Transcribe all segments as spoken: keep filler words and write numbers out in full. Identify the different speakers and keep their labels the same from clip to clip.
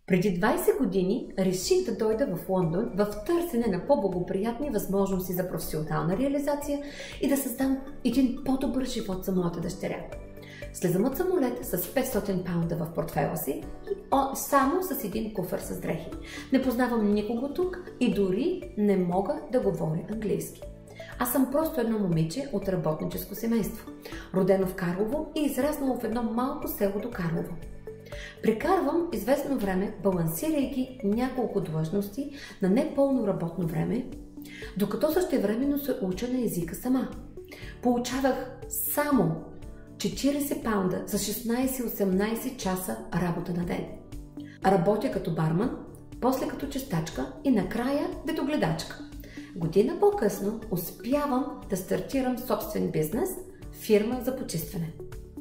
Speaker 1: Преди двайсет години реших да дойда в Лондон в търсене на по-благоприятни възможности за професионална реализация и да създам един по-добър живот за моята дъщеря. Слезам от самолет с петстотин паунда в портфела си и о, само с един куфър с дрехи. Не познавам никого тук и дори не мога да говоря английски. Аз съм просто едно момиче от работническо семейство, родено в Карлово и израснало в едно малко село до Карлово. Прекарвам известно време, балансирайки няколко длъжности на непълно работно време, докато същевременно се уча на езика сама. Получавах само четирийсет паунда за шестнайсет-осемнайсет часа работа на ден. Работя като барман, после като чистачка и накрая детогледачка. Година по-късно успявам да стартирам собствен бизнес, фирма за почистване.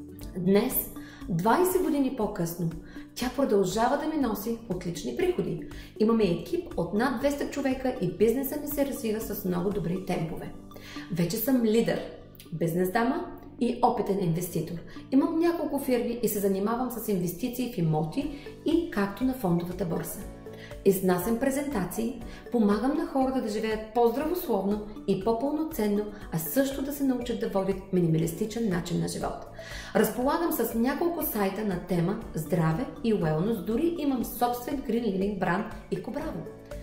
Speaker 1: Днес, двайсет години по-късно, тя продължава да ми носи отлични приходи. Имаме екип от над двеста човека и бизнесът ми се развива с много добри темпове. Вече съм лидер, бизнес дама и опитен инвеститор. Имам няколко фирми и се занимавам с инвестиции в имоти и както на фондовата борса. Изнасям презентации, помагам на хората да живеят по-здравословно и по-пълноценно, а също да се научат да водят минималистичен начин на живот. Разполагам с няколко сайта на тема здраве и уелнес, дори имам собствен Green Living бранд и Кобраво.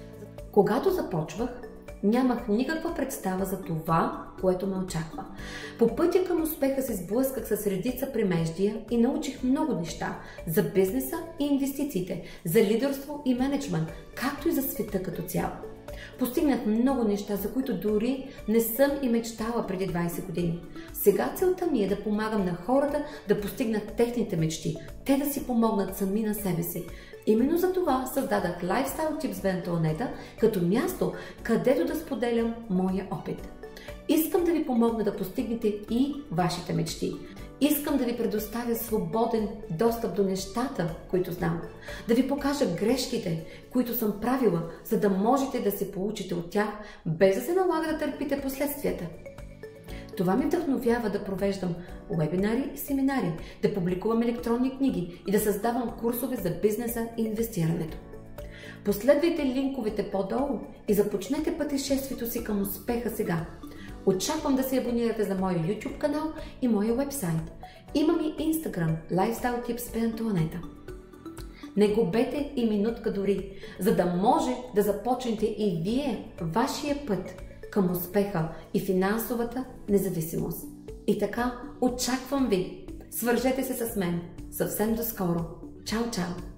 Speaker 1: Когато започвах, нямах никаква представа за това, което ме очаква. По пътя към успеха се сблъсках с редица премеждия и научих много неща за бизнеса и инвестициите, за лидерство и мениджмънт, както и за света като цяло. Постигнах много неща, за които дори не съм и мечтала преди двайсет години. Сега целта ми е да помагам на хората да постигнат техните мечти, те да си помогнат сами на себе си. Именно за това създадах Lifestyle Tips by Антоанета като място, където да споделям моя опит. Искам да ви помогна да постигнете и вашите мечти. Искам да ви предоставя свободен достъп до нещата, които знам. Да ви покажа грешките, които съм правила, за да можете да се получите от тях, без да се налага да търпите последствията. Това ми вдъхновява да провеждам уебинари и семинари, да публикувам електронни книги и да създавам курсове за бизнеса и инвестирането. Последвайте линковете по-долу и започнете пътешествието си към успеха сега. Очаквам да се абонирате за моя YouTube канал и моя вебсайт. Имам и Instagram Lifestyle Tips by Антоанета. Не губете и минутка дори, за да може да започнете и вие вашия път към успеха и финансовата независимост. И така, очаквам ви! Свържете се с мен съвсем доскоро. Чао, чао!